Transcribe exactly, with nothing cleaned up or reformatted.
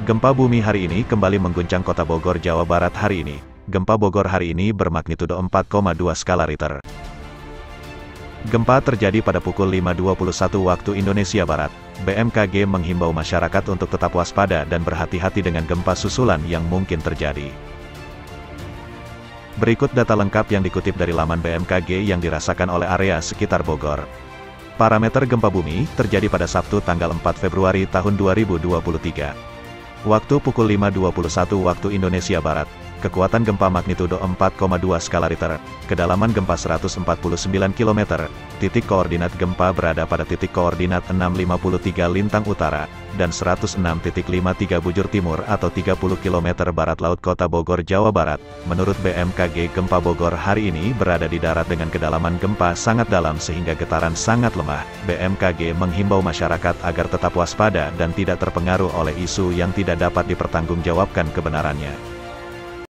Gempa bumi hari ini kembali mengguncang kota Bogor, Jawa Barat hari ini. Gempa Bogor hari ini bermagnitudo empat koma dua skala Richter. Gempa terjadi pada pukul lima dua puluh satu waktu Indonesia Barat. B M K G menghimbau masyarakat untuk tetap waspada dan berhati-hati dengan gempa susulan yang mungkin terjadi. Berikut data lengkap yang dikutip dari laman B M K G yang dirasakan oleh area sekitar Bogor. Parameter gempa bumi terjadi pada Sabtu tanggal empat Februari tahun dua ribu dua puluh tiga. Waktu pukul lima dua puluh satu waktu Indonesia Barat. Kekuatan gempa magnitudo empat koma dua skala Richter. Kedalaman gempa seratus empat puluh sembilan kilometer. Titik koordinat gempa berada pada titik koordinat enam lima tiga Lintang Utara dan seratus enam titik lima tiga Bujur Timur atau tiga puluh kilometer barat laut Kota Bogor, Jawa Barat. Menurut B M K G, gempa Bogor hari ini berada di darat dengan kedalaman gempa sangat dalam sehingga getaran sangat lemah. B M K G menghimbau masyarakat agar tetap waspada dan tidak terpengaruh oleh isu yang tidak dapat dipertanggungjawabkan kebenarannya.